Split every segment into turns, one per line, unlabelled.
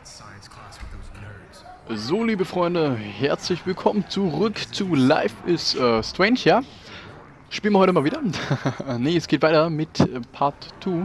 So, liebe Freunde, herzlich willkommen zurück zu Life is Strange, ja? Spielen wir heute mal wieder. Ne, es geht weiter mit Part 2.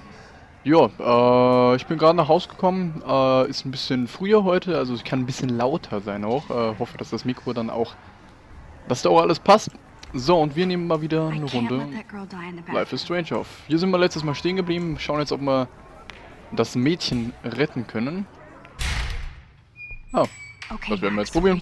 Ja, ich bin gerade nach Hause gekommen, ist ein bisschen früher heute, also ich kann ein bisschen lauter sein auch. Hoffe, dass das Mikro dann auch, dass da auch alles passt. So, und wir nehmen mal wieder eine Runde Life is Strange auf. Hier sind wir letztes Mal stehen geblieben, schauen jetzt, ob wir das Mädchen retten können. Oh, das werden wir jetzt probieren.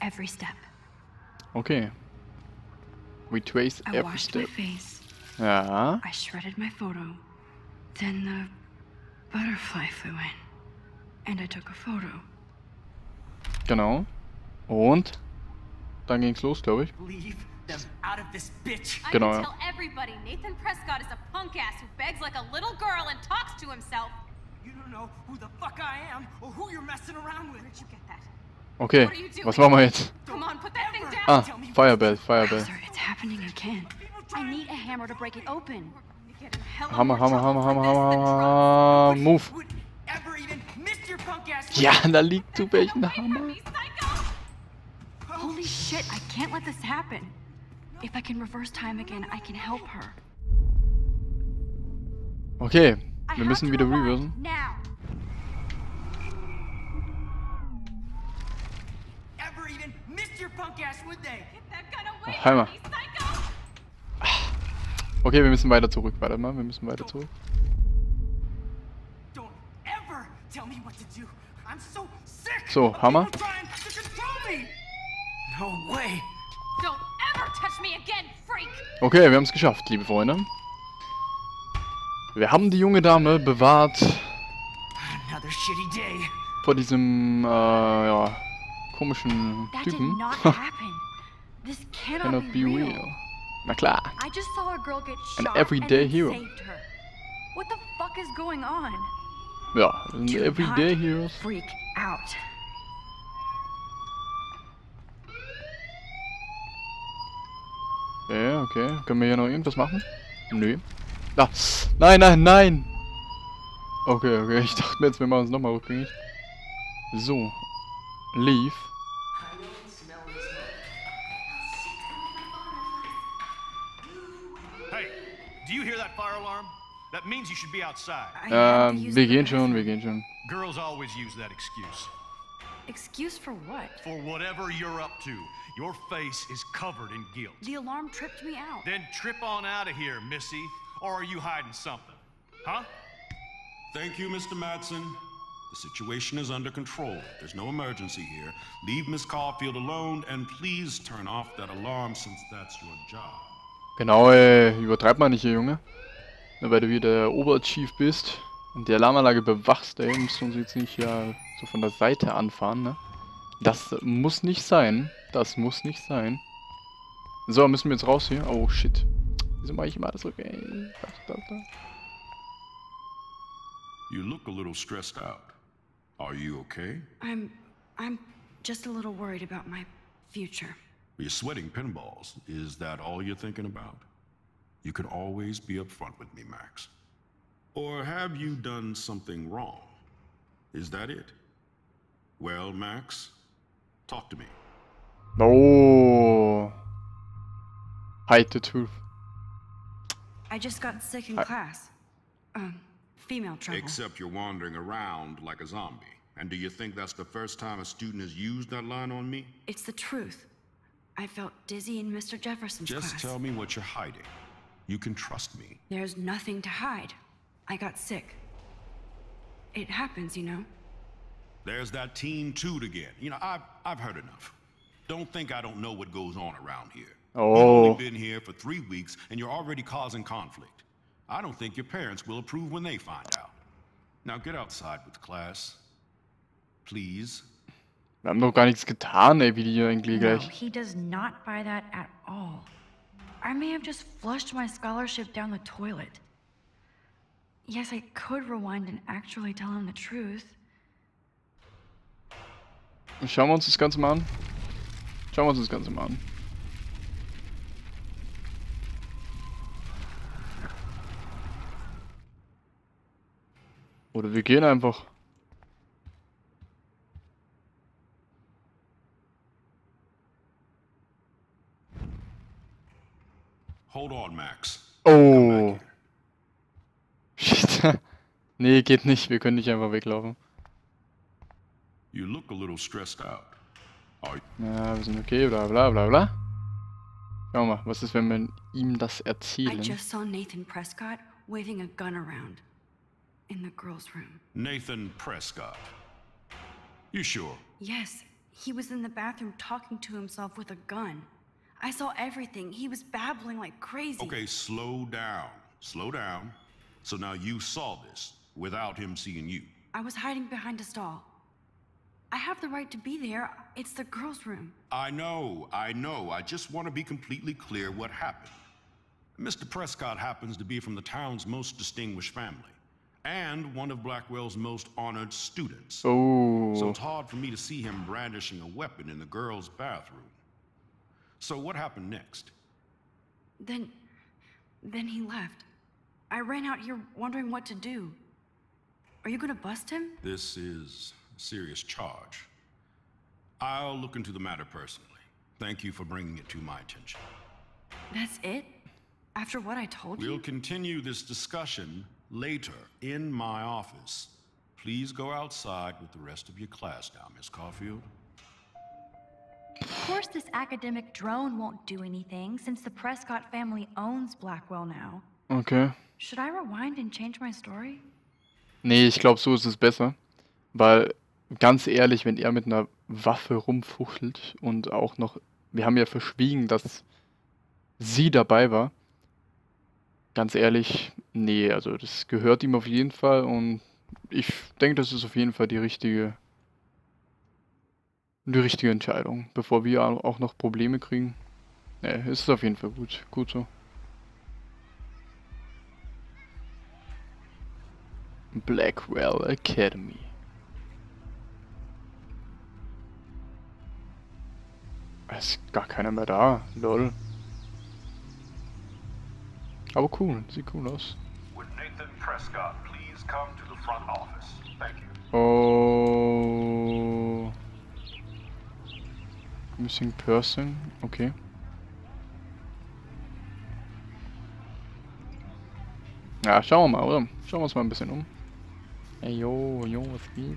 Okay. Retrace every step. Ja.
I shredded my photo. Then the butterfly flew in. And I took a photo.
Genau. Und dann ging's los, glaube ich. Genau.
I tell everybody Nathan Prescott is a punk ass who begs like a little girl and talks to himself.
You don't know who the fuck I am or who you're messing around with.
Where'd you get that?
Okay, was machen wir jetzt?
Come on, put that thing down.
Ah, Firebell, Firebell.
Sir, it's happening again.
I need a hammer to break it open.
Hammer, Hammer, Hammer, Hammer, Hammer, Move. Ja, da liegt zufällig ein Hammer.
Holy shit, I can't let this happen. If I can reverse time again, I can help her.
Okay, wir müssen wieder reversen. Oh, Hammer. Okay, wir müssen weiter zurück. Warte mal, wir müssen weiter zurück. So, Hammer. Okay, wir haben es geschafft, liebe Freunde. Wir haben die junge Dame bewahrt vor diesem, ja, komischen Typen. Cannot be real. Na klar. An everyday hero.
What the fuck is going on?
Ja, ein everyday heroes.
Freak out.
Ja, okay. Können wir hier noch irgendwas machen? Nö. Ah, nein, nein, nein! Okay, okay. Ich dachte mir jetzt, wir machen es nochmal rückgängig. So. Leave.
Hey, do you hear that fire alarm? That means you should be outside.
Wir gehen schon, wir gehen schon.
Girls always use that excuse.
Excuse for what?
For whatever you're up to. Your face is covered in guilt.
The alarm tripped me out.
Then trip on out of here, Missy. Or are you hiding something? Huh?
Thank you, Mr. Madsen. The situation is under control. There's no emergency here. Leave Miss Caulfield alone and please turn off that alarm since that's your job.
Genau, übertreib mal nicht hier, Junge. Nur weil du wieder der Oberchief bist und die Alarmanlage bewachst, ey, musst du uns jetzt nicht ja so von der Seite anfahren, ne? Das muss nicht sein. Das muss nicht sein. So, müssen wir jetzt raus hier? Oh, shit. Wieso mache ich immer alles okay?
You look a little stressed out. Are you okay?
I'm just a little worried about my future.
You're sweating pinballs. Is that all you're thinking about? You can always be upfront with me, Max. Or have you done something wrong? Is that it? Well, Max, talk to me.
Oh. Hide the truth.
I just got sick in class. Female trouble.
Except you're wandering around like a zombie. And do you think that's the first time a student has used that line on me?
It's the truth. I felt dizzy in Mr. Jefferson's class.
Just tell me what you're hiding. You can trust me.
There's nothing to hide. I got sick. It happens, you know.
There's that teen toot again. You know, I've heard enough. Don't think I don't know what goes on around here.
Oh.
You've only been here for 3 weeks and you're already causing conflict. I don't think your parents will approve when they find out. Now get outside with class. Please.
Wir haben doch gar nichts getan, ey, wie die eigentlich
No,
gleich.
he does not buy that at all. I may have just flushed my scholarship down the toilet. Yes, I could rewind and actually tell him the truth.
Schauen wir uns das Ganze mal an. Schauen wir uns das Ganze mal an. Oder wir gehen einfach.
Hold on, Max.
Oh. Shit. Nee, geht nicht. Wir können nicht einfach weglaufen.
You look a little stressed out.
Ja, wir sind okay, bla bla bla bla. Schau mal, was ist, wenn wir ihm das
I
erzählen?
just saw Nathan Prescott waving a gun around in the girls' room.
Nathan Prescott. You sure?
Yes, he was in the bathroom talking to himself with a gun. I saw everything. He was babbling like crazy.
Okay, slow down. Slow down. So now you saw this without him seeing you.
I was hiding behind a stall. I have the right to be there. It's the girls' room.
I know. I just want to be completely clear what happened. Mr. Prescott happens to be from the town's most distinguished family, and one of Blackwell's most honored students. So
Oh.
it's hard for me to see him brandishing a weapon in the girls' bathroom. So what happened next?
Then he left. I ran out here wondering what to do. Are you gonna bust him?
This is a serious charge. I'll look into the matter personally. Thank you for bringing it to my attention.
That's it? After what I told
We'll
you?
continue this discussion later in my office. Please go outside with the rest of your class now, Miss Caulfield.
Of course this academic drone won't do anything since the Prescott family owns Blackwell now.
Okay.
Should I rewind and change my story?
Nee, ich glaube, so ist es besser. Weil, ganz ehrlich, wenn er mit einer Waffe rumfuchtelt und auch noch... Wir haben ja verschwiegen, dass sie dabei war. Ganz ehrlich, nee, also das gehört ihm auf jeden Fall und ich denke, das ist auf jeden Fall die richtige Entscheidung, bevor wir auch noch Probleme kriegen. Nee, ist es auf jeden Fall gut. Gut so. Blackwell Academy. Es ist gar keiner mehr da. Lol. Aber cool, sieht cool aus.
Would Nathan Prescott please come to the front office? Thank you.
Oh. Missing person, okay. Ja, schauen wir mal, oder? Schauen wir uns mal ein bisschen um. Ey, yo, was geht?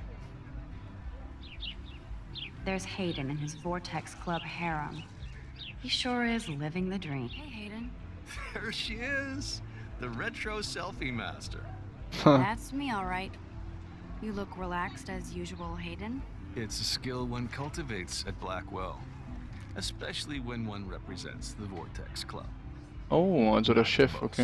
There's Hayden and his Vortex Club harem. He sure is living the dream. Hey, Hayden.
There she is, the retro selfie master.
That's me, all right. You look relaxed as usual, Hayden.
It's a skill one cultivates at Blackwell, especially when one represents the Vortex Club.
Oh, also der Chef, okay.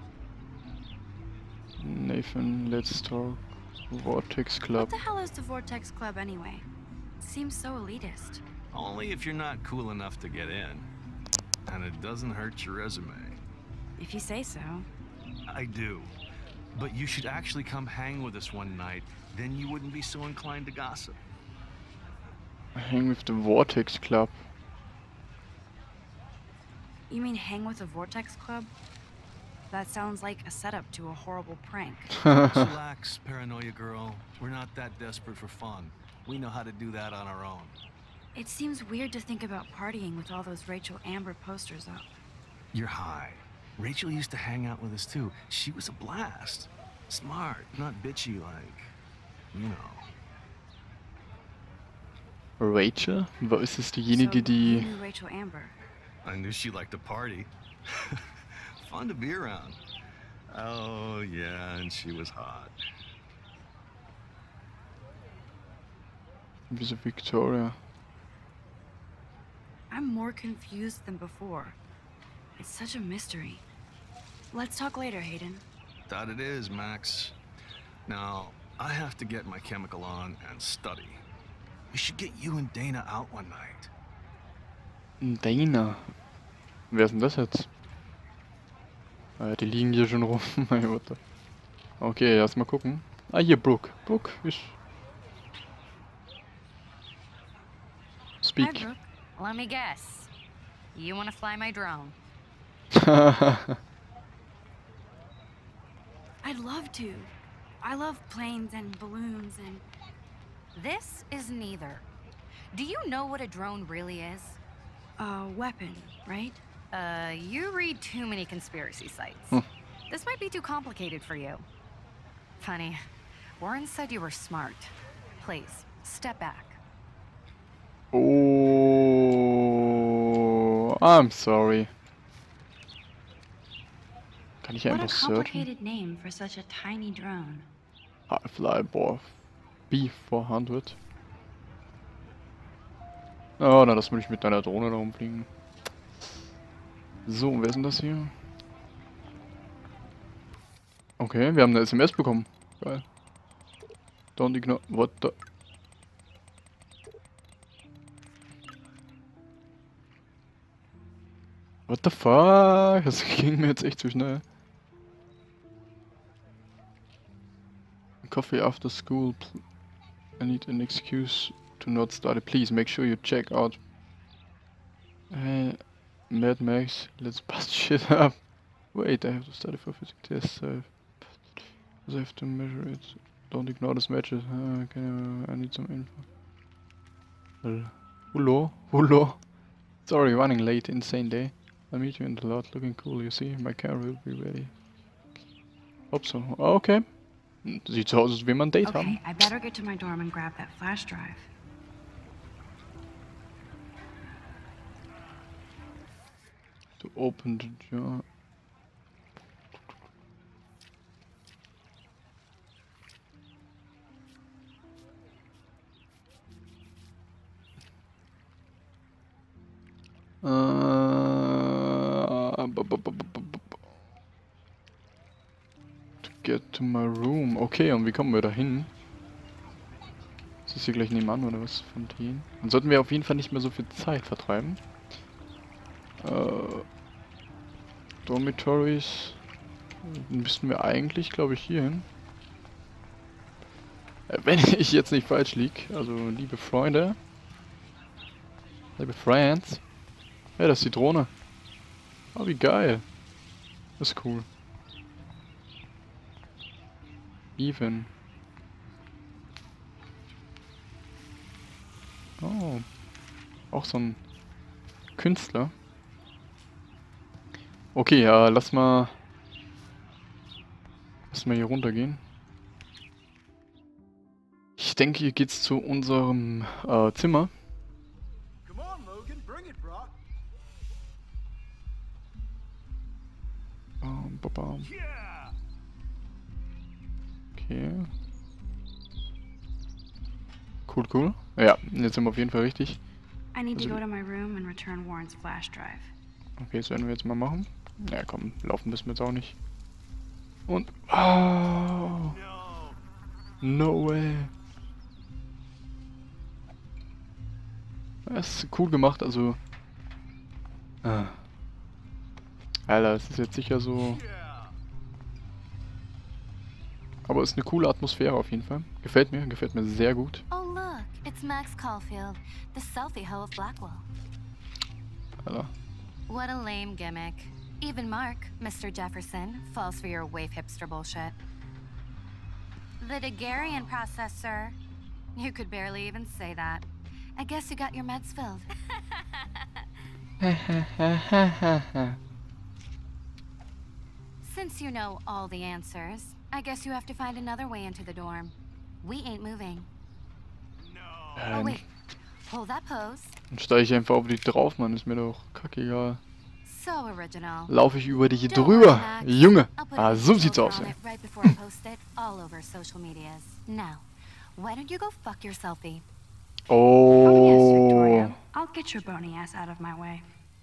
Nathan, let's talk. Vortex Club.
What the hell is the Vortex Club anyway? Seems so elitist.
Only if you're not cool enough to get in. And it doesn't hurt your resume.
If you say so.
I do. But you should actually come hang with us one night, then you wouldn't be so inclined to gossip.
Hang with the Vortex Club.
You mean hang with the Vortex Club? That sounds like a setup to a horrible prank.
Relax, paranoia girl. We're not that desperate for fun. We know how to do that on our own.
It seems weird to think about partying with all those Rachel Amber posters up.
You're high. Rachel used to hang out with us too. She was a blast. Smart, not bitchy like, you know.
Rachel? Ist es diejenige,
So,
die...
you knew Rachel Amber.
I knew she liked to party. Fun to be around. Oh, yeah, and she was hot.
Wieso Victoria?
I'm more confused than before. It's such a mystery. Let's talk later, Hayden.
That it is, Max. Now, I have to get my chemical on and study. We should get you and Dana out one night.
Dana. Wer ist denn das jetzt? Die liegen hier schon rum. Okay, erstmal gucken. Ah, hier, Brooke. Brooke ist... Speak.
Hi, Brooke. Let me guess. You want to fly my drone?
I'd love to. I love planes and balloons and...
This is neither. Do you know what a drone really is?
A weapon, right?
You read too many conspiracy sites. This might be too complicated for you. Funny. Warren said you were smart. Please, step back.
Oh, I'm sorry. Kann ich hier
What a
einfach searchen?
complicated name for such a tiny drone.
Half-Life B400. Oh, na, das will ich mit deiner Drohne da rumfliegen. So, wer ist denn das hier? Okay, wir haben eine SMS bekommen. Geil. Don't ignore... What the... What the fuck? Das ging mir jetzt echt zu schnell. Coffee after school. I need an excuse to not study. Please make sure you check out. Mad Max, let's bust shit up. Wait, I have to study for physics test. I have to measure it. Don't ignore the matches. Okay, I need some info. Hello? Hello? Sorry, running late. Insane day. I'll meet you in the lot. Looking cool, you see. My car will be ready. Hope so. Okay. Sieht so aus, als will man ein Date haben.
Okay, I better get to my dorm and grab that flash drive.
To open the door. To get to my room. Okay, und wie kommen wir da hin? Ist das hier gleich nebenan oder was von denen? Dann sollten wir auf jeden Fall nicht mehr so viel Zeit vertreiben. Dormitories. Müssten wir eigentlich, glaube ich, hier hin. Wenn ich jetzt nicht falsch liege. Also, liebe Freunde. Liebe Friends. Ja, das ist die Drohne. Oh, wie geil. Das ist cool. Even. Oh. Auch so ein Künstler. Okay, ja, lass mal hier runtergehen. Ich denke, hier geht's zu unserem Zimmer.
Come on, Logan, bring it, bro.
Bam. Okay. Cool. Ja, jetzt sind wir auf jeden Fall richtig.
I need to go to my room and return Warren's flash drive.
Okay, das werden wir jetzt mal machen. Ja, komm, laufen müssen wir jetzt auch nicht. Und... Oh, no way. Das ist cool gemacht, also... Alter, das ist jetzt sicher so... Aber es ist eine coole Atmosphäre auf jeden Fall. Gefällt mir sehr gut.
Oh look, it's Max Caulfield, the selfie hoe of Blackwell.
Alter.
What a lame gimmick. Even Mark, Mr. Jefferson, falls for your wave hipster bullshit. The Daguerrean process, sir. You could barely even say that. I guess you got your meds filled. Since you know all the answers, I guess you have to find another way into the dorm. We ain't moving. Oh wait, hold that pose.
Dann steige ich einfach auf die drauf, Mann. Ist mir doch kackegal.
So original.
Laufe ich über dich drüber. Junge. Ah, so sieht's aus, ey.
Right before I post it all over social medias. Now, why don't you go fuck your selfie?
Oh yes,
Oh.
Victoria. I'll get your bony ass out of my way.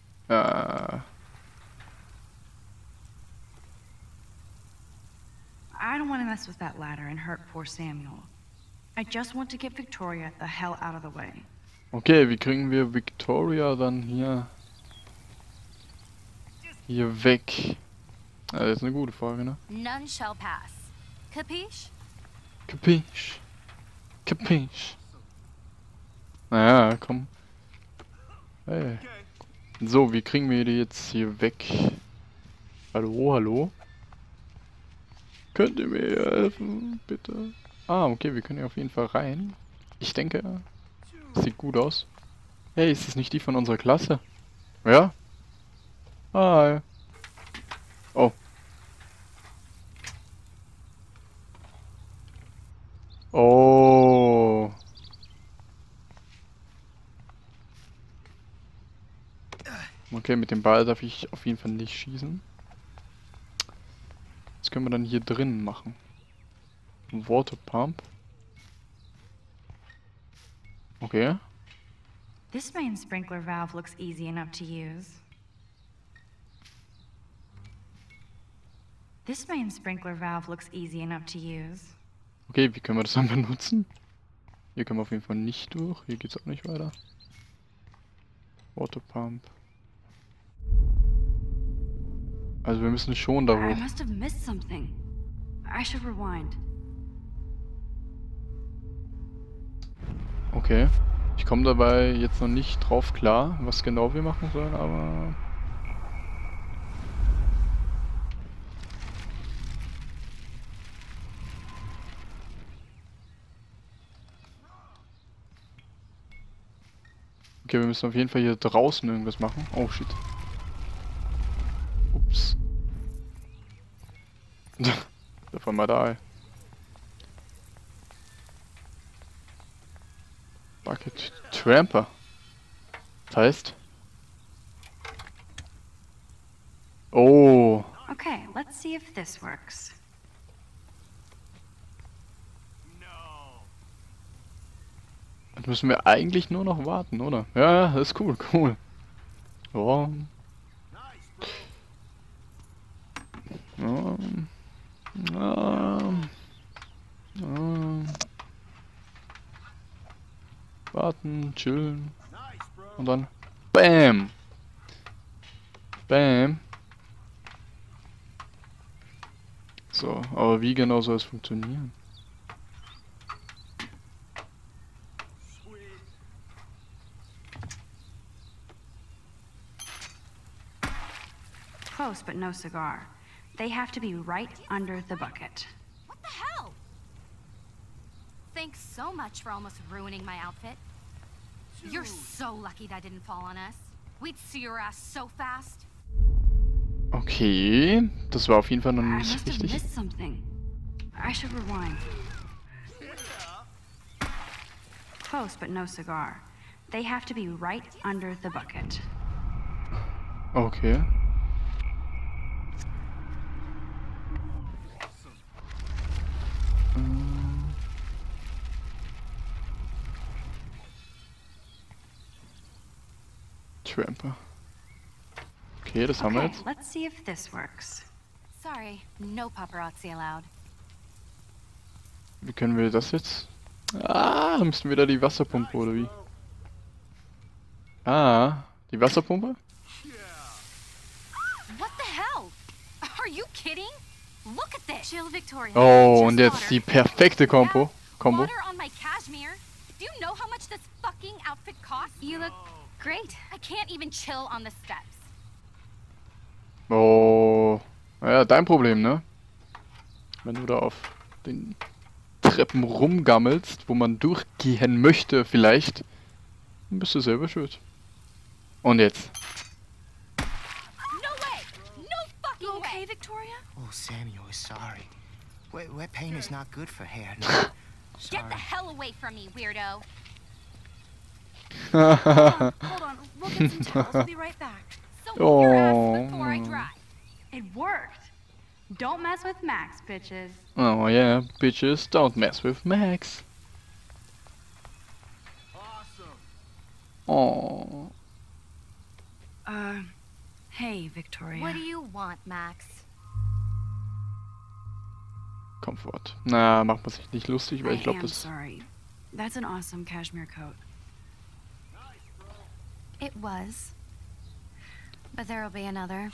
I don't want to mess with that ladder and hurt poor Samuel. I just want to get Victoria the hell out of the way.
Okay, wie kriegen wir Victoria dann hier weg? Ja, das ist eine gute Frage, ne?
None shall pass. Capiche?
Capiche. Naja, komm. Hey. So, wie kriegen wir die jetzt hier weg? Hallo? Könnt ihr mir helfen, bitte? Ah, okay, wir können hier auf jeden Fall rein. Ich denke, das sieht gut aus. Hey, ist das nicht die von unserer Klasse? Ja? Hi. Oh. Oh. Okay, mit dem Ball darf ich auf jeden Fall nicht schießen. Das können wir dann hier drin machen. Water Pump. Okay.
This main sprinkler valve looks easy enough to use. This main sprinkler valve looks easy enough to use.
Okay, wie können wir das dann benutzen? Hier können wir auf jeden Fall nicht durch. Hier geht's auch nicht weiter. Water Pump. Also wir müssen schon da
I
hoch.
must have missed something. I should rewind.
Okay. Ich komme dabei jetzt noch nicht drauf klar, was genau wir machen sollen, aber... Okay, wir müssen auf jeden Fall hier draußen irgendwas machen. Oh shit. Ups. Da war mal da. Bucket Tramper. Das heißt... Oh.
Okay, let's see if this works.
Jetzt müssen wir eigentlich nur noch warten, oder? Ja, das ist cool, cool. Ja. Warten, chillen. Und dann... BAM! BAM! So, aber wie genau soll es funktionieren?
Close, but no cigar. They have to be right under the bucket.
What the hell? Thanks so much for almost ruining my outfit. You're so lucky that didn't fall on us. We'd see your ass so fast.
Okay, das war auf jeden Fall noch
I
nicht
must have
richtig.
missed something. I should rewind. Close, but no cigar. They have to be right under the bucket.
Okay. Tramper. Okay, das haben wir
Okay,
jetzt.
let's see if this works.
Sorry, no paparazzi allowed.
Wie können wir das jetzt? Ah, müssen wir da die Wasserpumpe oder wie? Ah, die Wasserpumpe?
What the hell? Are you kidding? Look at this. Chill, Victoria.
Oh,
Just
und jetzt
water.
die perfekte Combo.
Yeah,
Combo.
Water on my cashmere. Do you know how much this fucking outfit costs? You look great. I can't even chill on the steps.
Oh, naja, dein Problem, ne? Wenn du da auf den Treppen rumgammelst, wo man durchgehen möchte vielleicht, dann bist du selber schuld. Und jetzt.
No way! No fucking
You okay,
way!
Victoria?
Oh, Samuel is sorry. Wet paint is not good for hair. No.
Get the
Sorry.
hell away from me, weirdo.
Hold on, we'll get some towels. We'll be right back.
So move your ass before I
Oh.
dry.
It worked. Don't mess with Max, bitches.
Oh yeah, bitches, don't mess with Max. Oh.
Hey, Victoria.
What do you want, Max?
Komfort. Na, macht man sich nicht lustig, weil ich
I
glaube,
am
das...
sorry. That's an awesome cashmere coat.
It was. But there'll be another.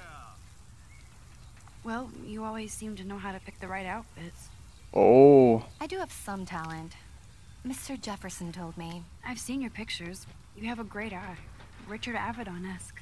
Well, you always seem to know how to pick the right outfits.
Oh.
I do have some talent. Mr. Jefferson told me.
I've seen your pictures. You have a great eye. Richard Avedon-esque.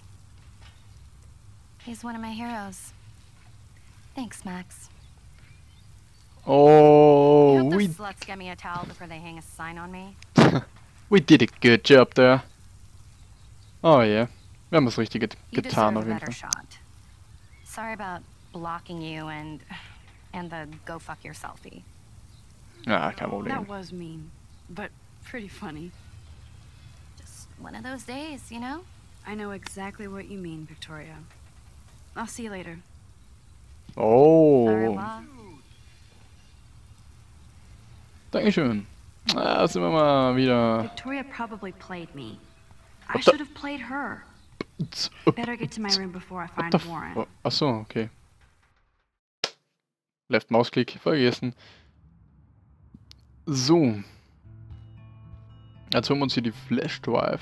He's one of my heroes. Thanks, Max. I
Oh,
hope
we
those sluts get me a towel before they hang a sign on me.
we did a good job there. Oh yeah. Wir haben das Richtige
You
getan
deserve
auf
a
jeden
better
Fall.
shot. Sorry about blocking you and the go fuck your selfie.
Ja, kein Problem.
That was mean, but pretty funny.
Just one of those days, you know?
I know exactly what you mean, Victoria. I'll see you later.
Oh.
Au revoir.
Dankeschön. Da sind wir mal wieder.
Victoria probably played me. I
What the-
should have played her. Better get to my room before I
What
find
the
Warren.
f... Achso, okay. Left Mausklick vergessen. So. Jetzt holen wir uns hier die Flash Drive.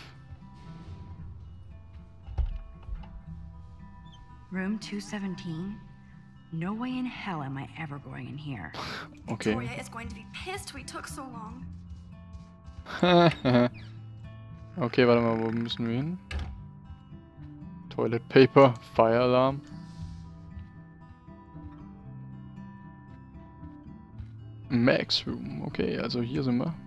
Room 217? No way in hell am I ever going in here.
Okay.
Victoria is going to be pissed we took so long.
Okay, warte mal, wo müssen wir hin? Toilet Paper, Fire Alarm. Max Room, okay, also hier sind wir.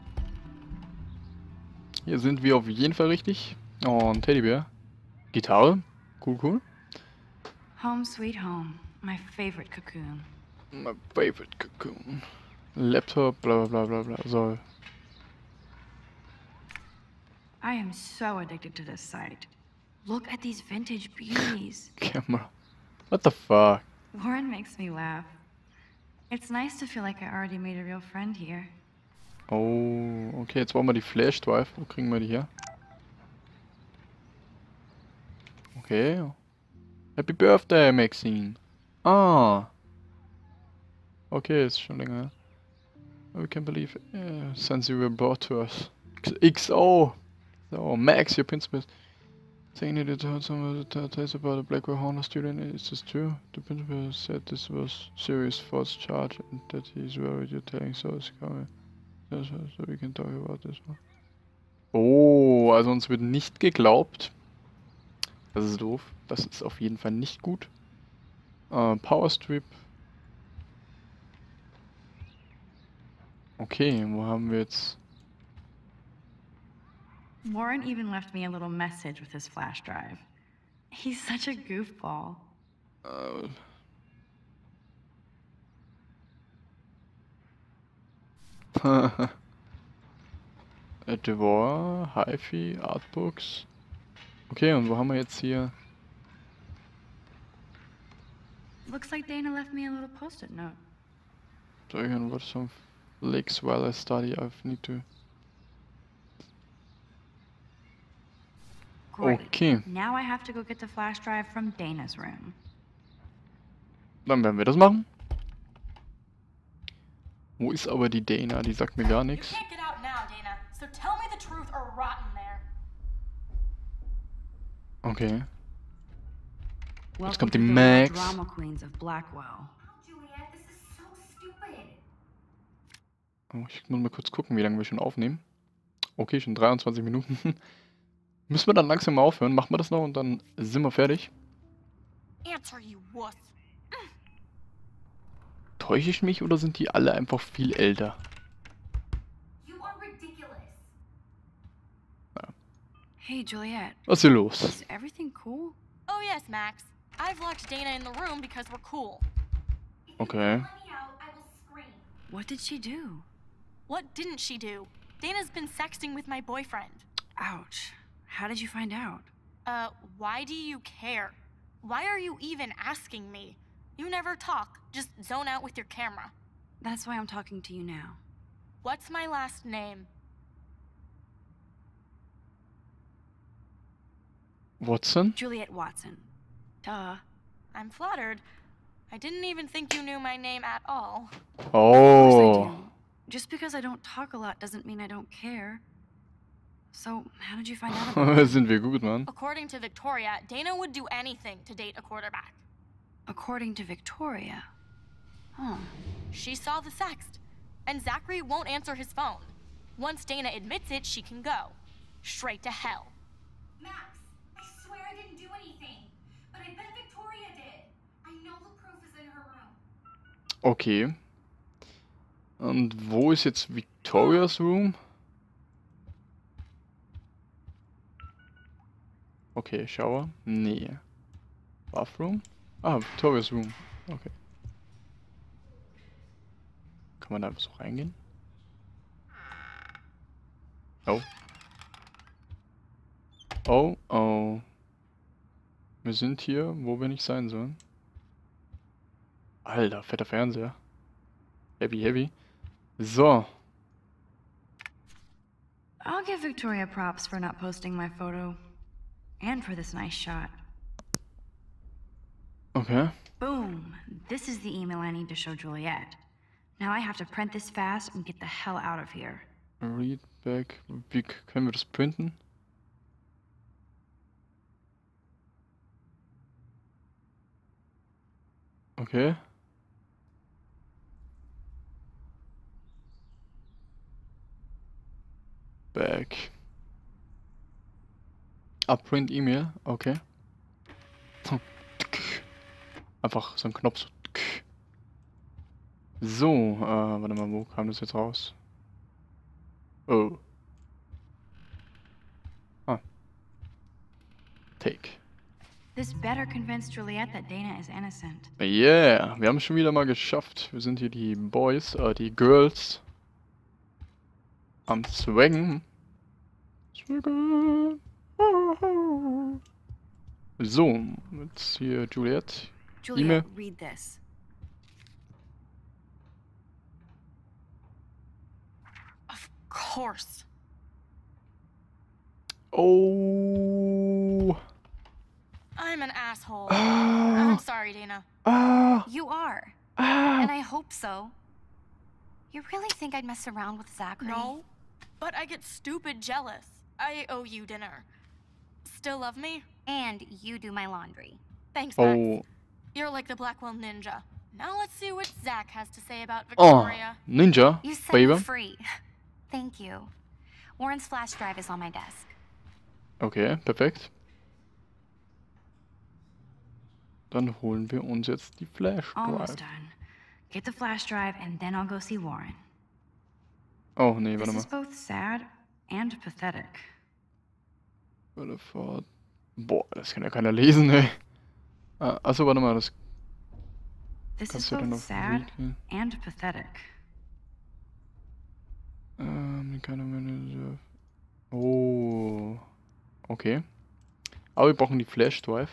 Hier sind wir auf jeden Fall richtig. Oh, ein Teddybär. Gitarre. Cool, cool.
Home sweet home. My favorite cocoon.
My favorite cocoon. Laptop, bla bla bla bla bla. So.
I am so addicted to this site. Look at these vintage beauties.
Camera. What the fuck?
Warren makes me laugh. It's nice to feel like I already made a real friend here.
Oh, okay, jetzt brauchen wir die Flash Drive. Wo kriegen wir die her? Okay. Happy Birthday, Maxine. Ah. Okay, ist schon länger her. We can't believe it. Since you were brought to us. XO. So, Max, your principal. Saying that it heard some tales about a Blackwell Horner student. Is this true? The principal said this was serious false charge and that he's worried you're telling so it's coming. So we can talk about this one. Oh, also uns wird nicht geglaubt. Das ist doof. Das ist auf jeden Fall nicht gut. Power Strip. Okay, wo haben wir jetzt?
Warren even left me a little message with his flash drive. He's such a goofball.
Devor, Hi-Fi, Artbooks. Okay, und wo haben wir jetzt hier?
Looks like Dana left me a little post-it note.
So I can watch some flicks while I study. I need to.
Great.
Okay,
Now I have to go get the flash drive from Dana's room.
dann werden wir das machen. Wo ist aber die Dana? Die sagt mir gar
You
nichts.
can't get out now, Dana. So tell me the truth or rot in there.
Okay.
Welcome
kommt die
to the
Max.
Drama Queens of Blackwell.
Oh, Juliet, this is so stupid.
Oh, ich muss mal kurz gucken, wie lange wir schon aufnehmen. Okay, schon 23 Minuten. Müssen wir dann langsam mal aufhören. Machen wir das noch und dann sind wir fertig.
Answer, you wuss.
Täusche ich mich oder sind die alle einfach viel älter?
You are ridiculous.
Hey, Juliet.
Was ist hier los?
Is everything cool?
Oh yes, Max. I've locked Dana in the room because we're cool.
Okay.
Let me out, I will scream.
What did she do?
What didn't she do? Dana's been sexting with my boyfriend.
Ouch. How did you find out?
Why do you care? Why are you even asking me? You never talk, just zone out with your camera.
That's why I'm talking to you now.
What's my last name?
Watson?
Juliet Watson. Duh.
I'm flattered. I didn't even think you knew my name at all.
Of course I
Oh.
do. Just because I don't talk a lot doesn't mean I don't care. So, how did you find out about it?
Sind wir gut, Mann.
According to Victoria, Dana would do anything to date a quarterback.
According to Victoria. Huh.
She saw the sext, and Zachary won't answer his phone. Once Dana admits it, she can go. Straight to hell.
Max, I swear I didn't do anything. But I bet Victoria did. I know the proof is in her room.
Okay. Und wo ist jetzt Victorias Room? Okay, Shower. Nee. Bathroom? Ah, Victoria's Room. Okay. Kann man da einfach so reingehen? Oh. Oh, oh. Wir sind hier, wo wir nicht sein sollen. Alter, fetter Fernseher. Heavy, heavy. So.
I'll give Victoria props for not posting my photo. And for this nice shot.
Okay.
Boom! This is the email I need to show Juliet. Now I have to print this fast and get the hell out of here.
Read back. Wie können wir das printen? Okay. Back. Print E-Mail. Okay. Einfach so ein Knopf. So, warte mal, wo kam das jetzt raus? Oh. Ah. Take.
This better convince Juliet that Dana is innocent.
Yeah, wir haben es schon wieder mal geschafft. Wir sind hier die Boys, die Girls. Am Swaggen. Swaggen. So, jetzt hier Juliet.
Juliet, read this.
Of course.
Oh.
I'm an asshole. I'm sorry, Dana.
You are. And I hope so. You really think I'd mess around with Zachary?
No, but I get stupid jealous. I owe you dinner. Still love me?
And you do my laundry.
Thanks, Max. You're like the Blackwell Ninja. Now let's see what Zach has to say about Victoria.
Oh, Ninja,
You set
baby.
me free. Thank you. Warren's flash drive is on my desk.
Okay, perfekt. Dann holen wir uns jetzt die Flash Drive.
Almost done. Get the flash drive and then I'll go see Warren.
Oh, nee, warte
This
mal.
is both sad and pathetic.
Warte fort. Boah, das kann ja keiner lesen, ey. Achso, warte mal, das
This is
kannst du dann
both
auf
sad
Read.
and pathetic.
Keine Manager. Oh. Okay. Aber wir brauchen die Flash Drive.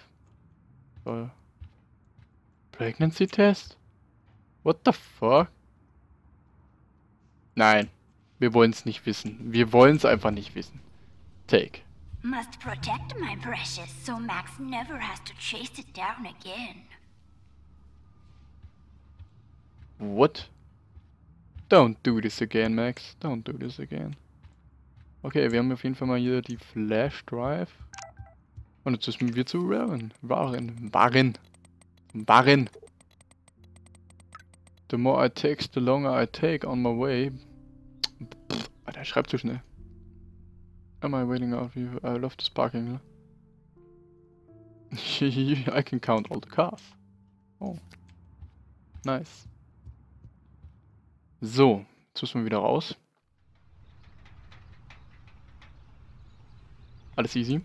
Pregnancy Test? What the fuck? Nein. Wir wollen es nicht wissen. Wir wollen es einfach nicht wissen. Take.
Must protect my precious so Max never has to chase it down again.
What? Don't do this again, Max. Don't do this again. Okay, wir haben auf jeden Fall mal hier die Flash Drive. Und jetzt müssen wir zu Warren. The more I text, the longer I take on my way. Alter, schreibt zu schnell. Am I waiting out of you? I love this parking, ne? I can count all the cars. Oh. Nice. So, jetzt müssen wir wieder raus. Alles easy.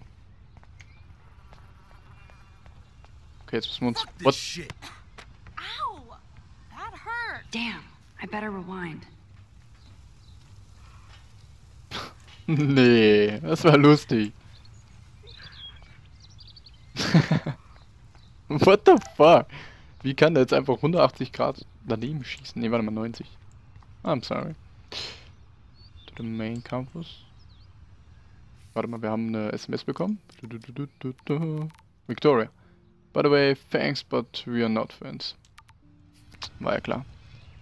Okay, jetzt müssen wir uns... What?
Shit. Ow! That hurt.
Damn, I better rewind.
Nee, das war lustig. What the fuck? Wie kann der jetzt einfach 180 Grad daneben schießen? Ne, warte mal, 90. I'm sorry. To the main campus. Warte mal, wir haben eine SMS bekommen. Victoria. By the way, thanks, but we are not friends. War ja klar.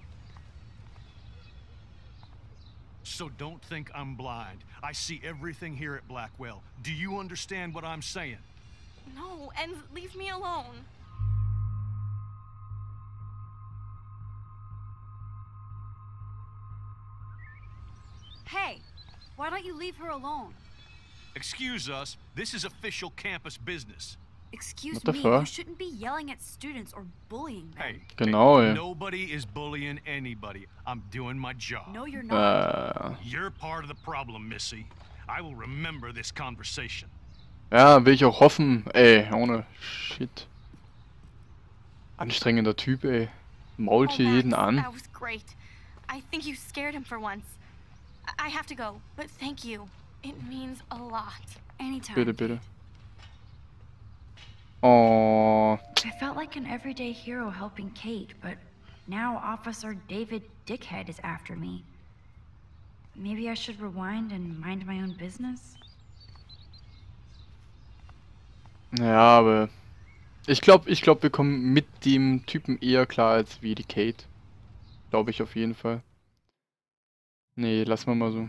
So don't think I'm blind. I see everything here at Blackwell. Do you understand what I'm saying?
No, and leave me alone.
Hey, why don't you leave her alone?
Excuse us, this is official campus business.
Excuse
What the
me,
fuck?
you shouldn't be yelling at students or bullying them.
Hey,
Genau, ey.
nobody is bullying anybody. I'm doing my job.
No, you're not.
You're part of the problem, Missy. I will remember this conversation.
Ja, will ich auch hoffen. Ey, ohne Shit. Anstrengender Typ, ey. Mault hier jeden an.
That was great. I think you scared him for once. I have to go, but thank you. It means a lot.
Anytime.
Bitte, bitte. Oh.
I felt like an everyday hero helping Kate, but now Officer David Dickhead is after me. Maybe I should rewind and mind my own business?
Ja, aber ich glaube, wir kommen mit dem Typen eher klar als wie die Kate. Glaube ich auf jeden Fall. Nee, lassen wir mal so.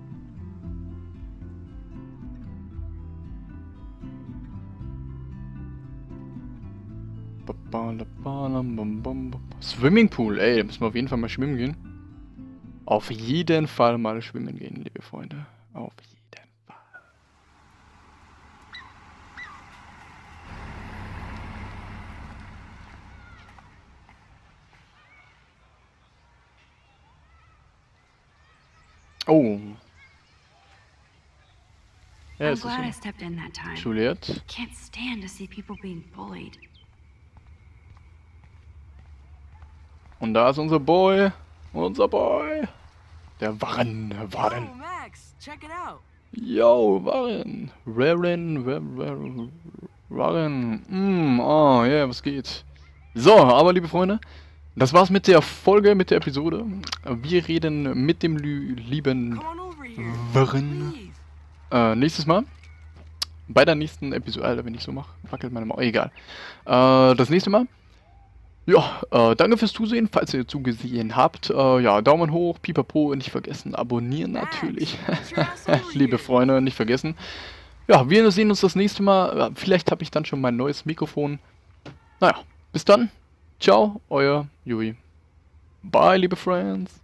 Swimmingpool, ey, da müssen wir auf jeden Fall mal schwimmen gehen. Auf jeden Fall mal schwimmen gehen, liebe Freunde. Auf jeden Fall. Oh. Ja,
I'm
ist
glad I
so.
stepped in that time.
Juliette.
Can't stand to see people being bullied.
Und da ist unser Boy. Unser Boy. Der Warren.
Oh, Max, check it out.
Yo, Warren. Warren. Oh, yeah, was geht? So, aber liebe Freunde, das war's mit der Folge, mit der Episode. Wir reden mit dem lieben Warren nächstes Mal. Bei der nächsten Episode, Alter, wenn ich so mache, wackelt meine Maus. Egal. Das nächste Mal. Ja, danke fürs Zusehen, falls ihr zugesehen habt. Ja, Daumen hoch, pipapo, nicht vergessen, abonnieren natürlich. Liebe Freunde, nicht vergessen. Ja, wir sehen uns das nächste Mal. Vielleicht habe ich dann schon mein neues Mikrofon. Naja, bis dann. Ciao, euer Yui. Bye, liebe Friends.